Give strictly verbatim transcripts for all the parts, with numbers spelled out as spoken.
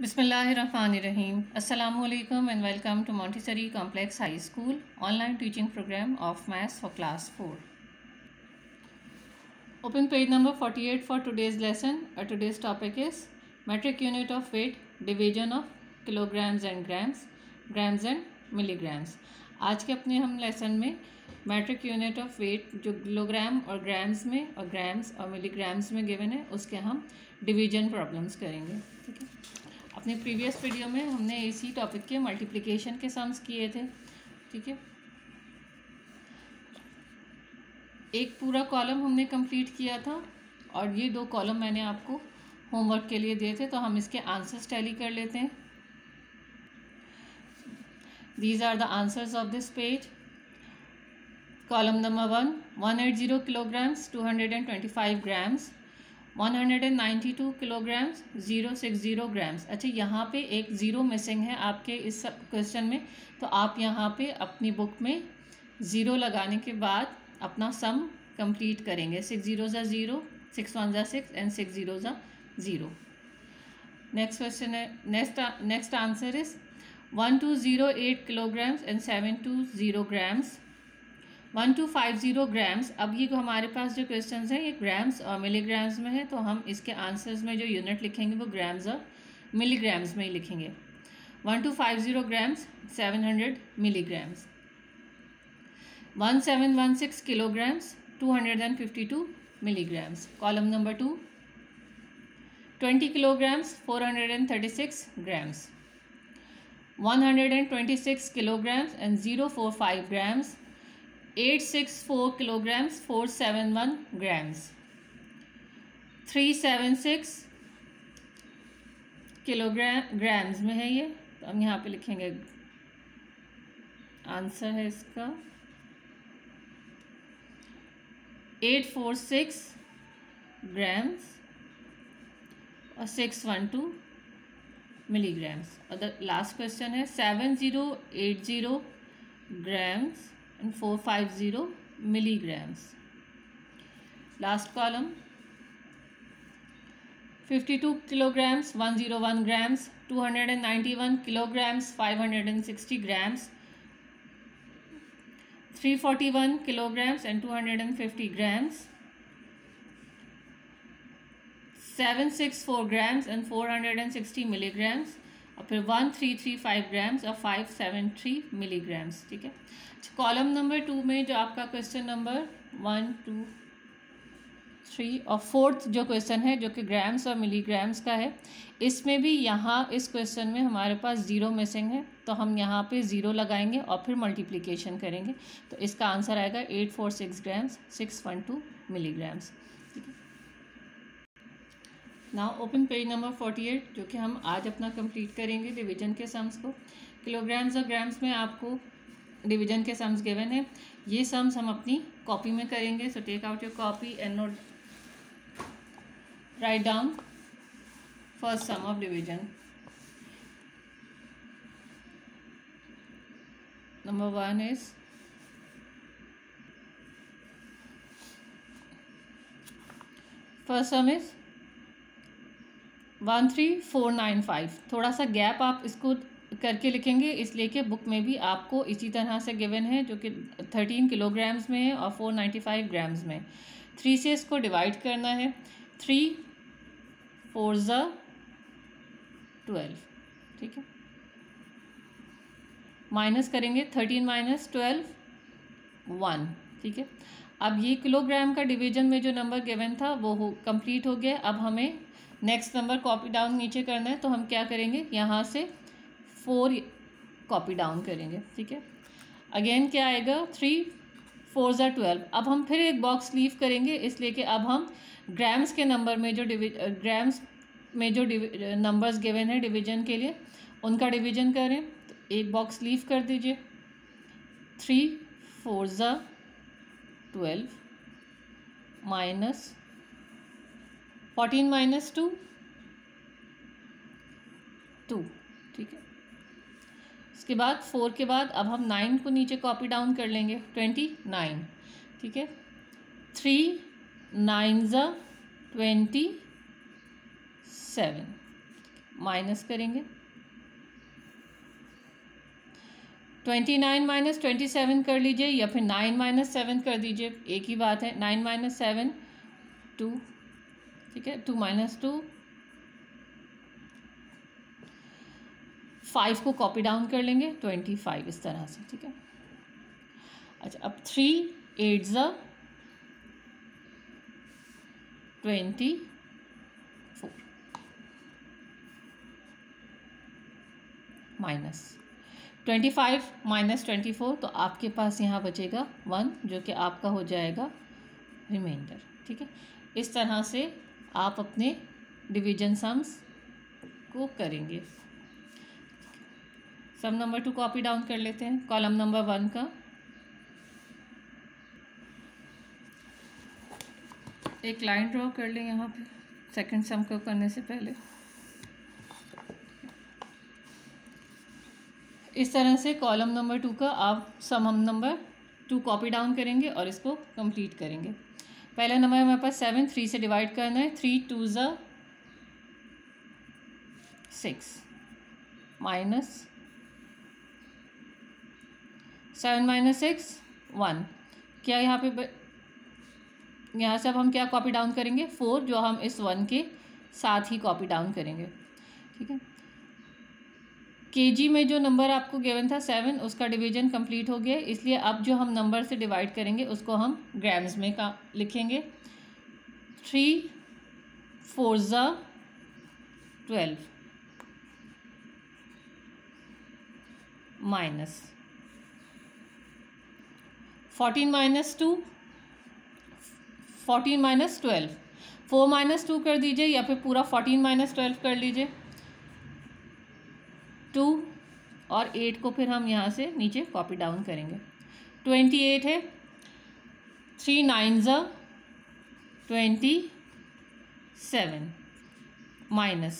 Bismillahirrahmanirrahim. Assalamu alaikum and welcome to Montessori Complex High School online teaching program of Maths for class four. Open page number forty-eight for today's lesson. Uh, today's topic is metric unit of weight, division of kilograms and grams, grams and milligrams. आज के अपने हम lesson में metric unit of weight जो kilogram और grams में और grams और मिलीग्राम्स में गिवन है उसके हम डिवीजन प्रॉब्लम्स करेंगे. ठीक है, अपने प्रीवियस वीडियो में हमने इसी टॉपिक के मल्टीप्लिकेशन के सम्स किए थे. ठीक है, एक पूरा कॉलम हमने कंप्लीट किया था और ये दो कॉलम मैंने आपको होमवर्क के लिए दिए थे, तो हम इसके आंसर्स टैली कर लेते हैं. These are the answers of this page. Column number one, one hundred eighty kilograms, two hundred twenty-five grams, one hundred ninety-two kilograms, zero sixty grams. अच्छा, यहाँ पे एक ज़ीरो मिसिंग है आपके इस क्वेश्चन में, तो आप यहाँ पे अपनी बुक में ज़ीरो लगाने के बाद अपना सम कंप्लीट करेंगे. सिक्स ज़ीरो ज़ा ज़ीरो, सिक्स वन ज़ा सिक्स एंड सिक्स ज़ीरो ज़ा ज़ीरो. नेक्स्ट क्वेश्चन है, next next answer is one two zero eight kilograms and seven two zero grams, one two five zero grams. अब ये हमारे पास जो questions हैं ये ग्राम्स और मिलीग्राम्स में है, तो हम इसके आंसर्स में जो यूनिट लिखेंगे वो ग्राम्स और मिलीग्राम्स में ही लिखेंगे. One two five zero grams, seven hundred milligrams. One seven one six kilograms, two hundred and fifty two milligrams. Column number two, twenty kilograms, four hundred and thirty six grams. one hundred twenty-six kilograms and zero point four five grams, eight hundred sixty-four kilograms, four hundred seventy-one grams, three hundred seventy-six kilogram grams में है ये, तो हम यहाँ पे लिखेंगे answer है इसका एट फोर सिक्स ग्राम्स और सिक्स वन टू milligrams. और द लास्ट क्वेश्चन है seven zero eight zero grams and four five zero milligrams. Last column, fifty two kilograms, one zero one grams, two hundred ninety one kilograms, five hundred sixty grams, three forty one kilograms and two hundred fifty grams, seven six four grams and four hundred sixty milligrams, और फिर one three three five grams और five seven three milligrams. ठीक है, column number two में जो आपका question number one two three और fourth जो क्वेश्चन है जो कि ग्राम्स और मिलीग्राम्स का है, इसमें भी यहाँ इस क्वेश्चन में हमारे पास ज़ीरो मिसिंग है, तो हम यहाँ पे ज़ीरो लगाएंगे और फिर मल्टीप्लिकेशन करेंगे, तो इसका आंसर आएगा eight four six grams, six one two milligrams. ठीक है, now open page number forty eight जो कि हम आज अपना कंप्लीट करेंगे डिवीजन के सम्स को. किलोग्राम्स और ग्राम्स में आपको डिवीजन के सम्स गिवन है. ये सम्स हम अपनी कॉपी में करेंगे, so take out your copy and note write down first sum of division. Number one is first sum is one three four nine five. थोड़ा सा गैप आप इसको करके लिखेंगे इसलिए कि बुक में भी आपको इसी तरह से गिवन है जो कि थर्टीन किलोग्राम्स में है और फोर नाइन्टी फाइव ग्राम्स में. थ्री से इसको डिवाइड करना है, थ्री फोर ज़ा ट्वेल्व. ठीक है, माइनस करेंगे, थर्टीन माइनस ट्वेल्व वन. ठीक है, अब ये किलोग्राम का डिवीजन में जो नंबर गिवन था वो हो कंप्लीट हो गया. अब हमें नेक्स्ट नंबर कॉपी डाउन नीचे करना है, तो हम क्या करेंगे, यहाँ से फोर कॉपी डाउन करेंगे. ठीक है, अगेन क्या आएगा, थ्री फोर ज़ा ट्वेल्व. अब हम फिर एक बॉक्स लीव करेंगे इसलिए कि अब हम ग्राम्स के नंबर में जो डिवि ग्राम्स में जो नंबर्स गिवन है डिवीजन के लिए उनका डिवीजन करें. तो एक बॉक्स लीव कर दीजिए, थ्री फोर ज़ा twelve minus fourteen minus two two. ठीक है, इसके बाद फोर के बाद अब हम नाइन को नीचे कॉपी डाउन कर लेंगे, ट्वेंटी नाइन. ठीक है, थ्री नाइन ज़ा ट्वेंटी सेवन. माइनस करेंगे, twenty nine minus twenty seven कर लीजिए या फिर नाइन माइनस सेवन कर दीजिए, एक ही बात है। नाइन माइनस सेवन टू, ठीक है, टू माइनस टू। फाइव को कॉपी डाउन कर लेंगे, ट्वेंटी फाइव इस तरह से, ठीक है। अच्छा, अब थ्री एट ज़ा twenty four minus twenty five minus twenty four, तो आपके पास यहाँ बचेगा वन, जो कि आपका हो जाएगा रिमाइंडर, ठीक है। इस तरह से आप अपने डिवीजन सम्स को करेंगे। Sum number two copy down कर लेते हैं, कॉलम नंबर वन का। एक लाइन ड्रॉ कर लें यहाँ पे सेकंड सम को करने से पहले। इस तरह से कॉलम नंबर टू का आप sum number two copy down करेंगे और इसको कंप्लीट करेंगे। पहला नंबर हमारे पास सेवन, थ्री से डिवाइड करना है, थ्री टू ज़ा six minus seven minus six one. क्या यहाँ पे यहाँ से अब हम क्या कॉपी डाउन करेंगे, फोर, जो हम इस वन के साथ ही कॉपी डाउन करेंगे, ठीक है। केजी में जो नंबर आपको गिवन था सेवन, उसका डिवीजन कंप्लीट हो गया, इसलिए अब जो हम नंबर से डिवाइड करेंगे उसको हम ग्राम्स में का लिखेंगे। थ्री फोर ज़ा twelve minus fourteen minus two, fourteen minus twelve, four minus two कर दीजिए या फिर पूरा फोर्टीन माइनस ट्वेल्व कर लीजिए, टू, और एट को फिर हम यहाँ से नीचे कॉपी डाउन करेंगे। ट्वेंटी एट है, थ्री नाइन ज़ा twenty seven minus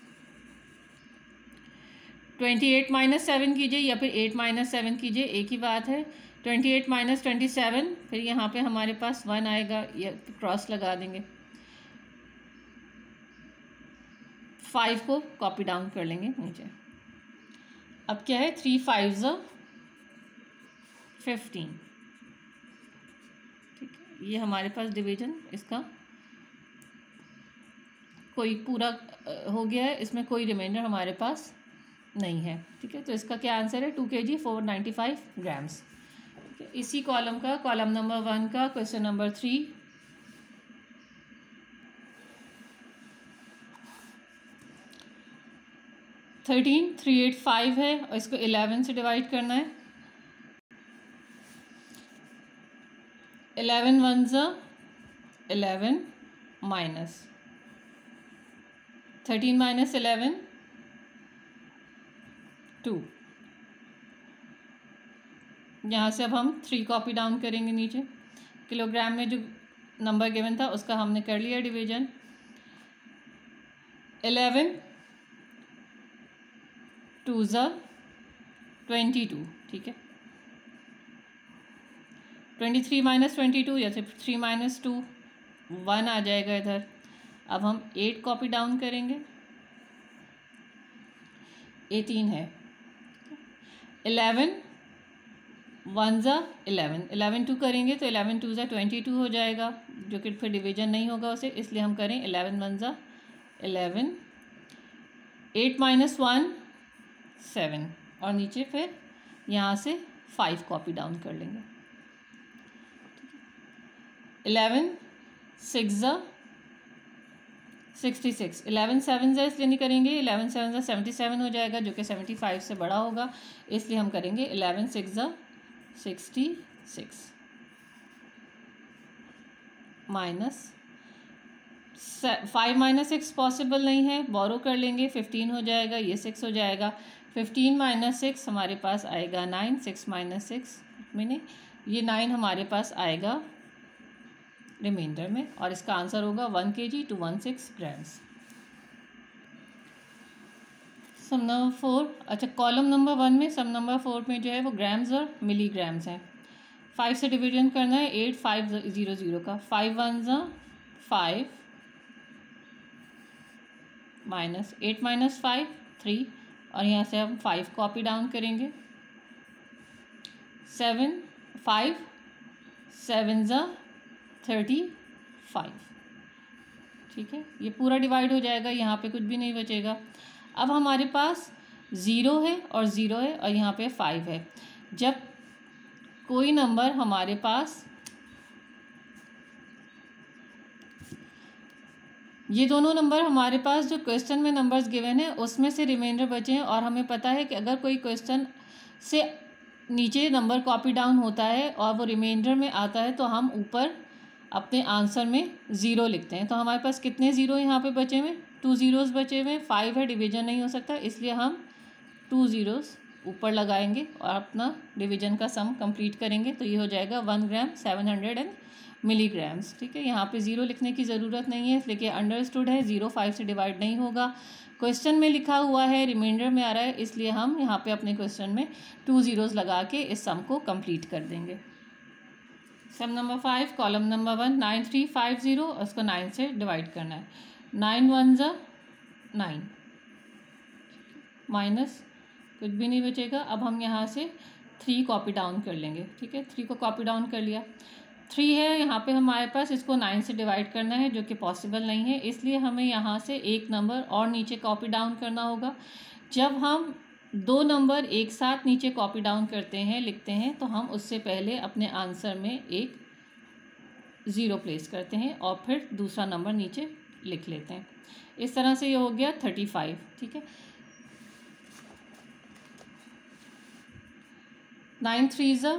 twenty eight minus seven कीजिए या फिर एट माइनस सेवन कीजिए, एक ही बात है। Twenty eight minus twenty seven, फिर यहाँ पे हमारे पास वन आएगा, ये क्रॉस लगा देंगे। फाइव को कॉपी डाउन कर लेंगे नीचे। अब क्या है, थ्री फाइव ज़ा फिफ्टीन, ठीक है। ये हमारे पास डिवीजन इसका कोई पूरा हो गया है, इसमें कोई रिमाइंडर हमारे पास नहीं है, ठीक है। तो इसका क्या आंसर है, two K G four ninety five grams, ठीक है। इसी कॉलम का, कॉलम नंबर वन का question number three. Thirteen three eight five है और इसको इलेवन से डिवाइड करना है। इलेवन वन ज़ा eleven minus thirteen minus eleven two. यहाँ से अब हम थ्री कॉपी डाउन करेंगे नीचे। किलोग्राम में जो नंबर गिवन था उसका हमने कर लिया डिवीजन। इलेवन टू ज़ा ट्वेंटी टू, ठीक है। Twenty three minus twenty two या फिर थ्री माइनस टू, वन आ जाएगा इधर। अब हम एट कॉपी डाउन करेंगे, एटीन है। इलेवन वन ज़ा इलेवन, इलेवन टू करेंगे तो इलेवन टू ज़ा ट्वेंटी टू हो जाएगा, जो कि फिर डिवीजन नहीं होगा उसे, इसलिए हम करें इलेवन वन ज़ा eleven. Eight minus one seven, और नीचे फिर यहाँ से फाइव कॉपी डाउन कर लेंगे। इलेवन सिक्स ज़ा सिक्सटी सिक्स, इलेवन सेवन ज़ा इसलिए नहीं करेंगे, इलेवन सेवन ज़ा सेवेंटी सेवन हो जाएगा, जो कि सेवेंटी फाइव से बड़ा होगा, इसलिए हम करेंगे इलेवन सिक्स ज़ा sixty six minus five minus six possible नहीं है, बोरो कर लेंगे, फिफ्टीन हो जाएगा, ये सिक्स हो जाएगा। फिफ्टीन माइनस सिक्स हमारे पास आएगा नाइन, सिक्स माइनस सिक्स मैंने ये नाइन हमारे पास आएगा रिमाइंडर में, और इसका आंसर होगा one K G two one six grams. Sum number four, अच्छा कॉलम नंबर वन में सम नंबर फोर में जो है वो ग्राम्स और मिलीग्राम्स हैं। फाइव से डिवीजन करना है, एट फाइव ज़ीरो ज़ीरो का, फाइव वन ज़ा five minus eight minus five three, और यहाँ से हम फाइव कॉपी डाउन करेंगे। सेवन फाइव सेवन ज़ा थर्टी फाइव, ठीक है, ये पूरा डिवाइड हो जाएगा, यहाँ पे कुछ भी नहीं बचेगा। अब हमारे पास ज़ीरो है और ज़ीरो है और यहाँ पे फाइव है। जब कोई नंबर हमारे पास, ये दोनों नंबर हमारे पास जो क्वेश्चन में नंबर्स गिवन है उसमें से रिमाइंडर बचे हैं, और हमें पता है कि अगर कोई क्वेश्चन से नीचे नंबर कॉपी डाउन होता है और वो रिमाइंडर में आता है तो हम ऊपर अपने आंसर में ज़ीरो लिखते हैं। तो हमारे पास कितने ज़ीरो यहाँ पे बचे हुए, टू ज़ीरोज़ बचे हुए, फाइव है, डिवीजन नहीं हो सकता, इसलिए हम टू ज़ीरोज़ ऊपर लगाएंगे और अपना डिवीजन का सम कंप्लीट करेंगे। तो ये हो जाएगा one gram seven hundred and milligrams, ठीक है। यहाँ पे ज़ीरो लिखने की ज़रूरत नहीं है, इसलिए कि अंडरस्टूड है, ज़ीरो फाइव से डिवाइड नहीं होगा। क्वेश्चन में लिखा हुआ है, रिमाइंडर में आ रहा है, इसलिए हम यहाँ पे अपने क्वेश्चन में टू ज़ीरोज़ लगा के इस सम को कंप्लीट कर देंगे। Sum number five, column number one, nine three five zero, उसको नाइन से डिवाइड करना है। नाइन वन ज़ा नाइन, माइनस कुछ भी नहीं बचेगा। अब हम यहाँ से थ्री कॉपी डाउन कर लेंगे, ठीक है, थ्री को कॉपी डाउन कर लिया। थ्री है यहाँ पे हमारे पास, इसको नाइन से डिवाइड करना है जो कि पॉसिबल नहीं है, इसलिए हमें यहाँ से एक नंबर और नीचे कॉपी डाउन करना होगा। जब हम दो नंबर एक साथ नीचे कॉपी डाउन करते हैं, लिखते हैं, तो हम उससे पहले अपने आंसर में एक ज़ीरो प्लेस करते हैं और फिर दूसरा नंबर नीचे लिख लेते हैं। इस तरह से ये हो गया थर्टी फाइव, ठीक है। नाइन थ्री ज़ा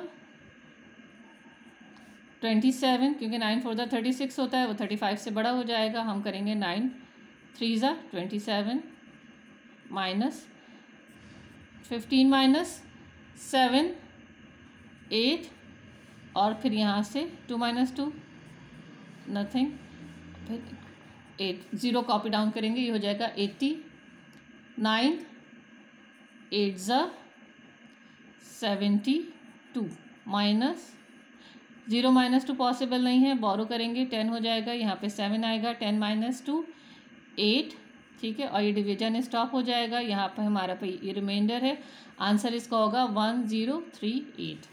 ट्वेंटी सेवन, क्योंकि नाइन फोर ज़ा थर्टी सिक्स होता है, वो थर्टी फाइव से बड़ा हो जाएगा, हम करेंगे नाइन थ्री ज़ा twenty seven, minus fifteen minus seven eight, और फिर यहाँ से टू माइनस टू नथिंग, फिर एट, ज़ीरो कॉपी डाउन करेंगे, ये हो जाएगा एट्टी। नाइन एट ज़ा seventy two, minus zero minus two possible नहीं है, बोरो करेंगे, टेन हो जाएगा, यहाँ पे सेवन आएगा, टेन माइनस टू एट, ठीक है, और ये डिवीजन स्टॉप हो जाएगा। यहाँ पे हमारा पे ये रिमाइंडर है, आंसर इसका होगा वन ज़ीरो थ्री एट।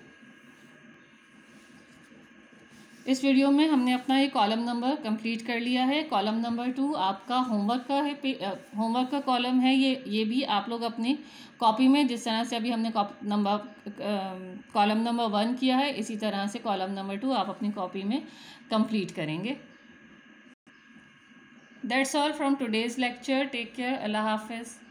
इस वीडियो में हमने अपना ये कॉलम नंबर कंप्लीट कर लिया है। कॉलम नंबर टू आपका होमवर्क का है, होमवर्क का कॉलम है ये ये भी आप लोग अपनी कॉपी में, जिस तरह से अभी हमने नंबर कॉलम नंबर वन किया है, इसी तरह से कॉलम नंबर टू आप अपनी कॉपी में कंप्लीट करेंगे। That's all from today's lecture. Take care, अल्लाह हाफिज़।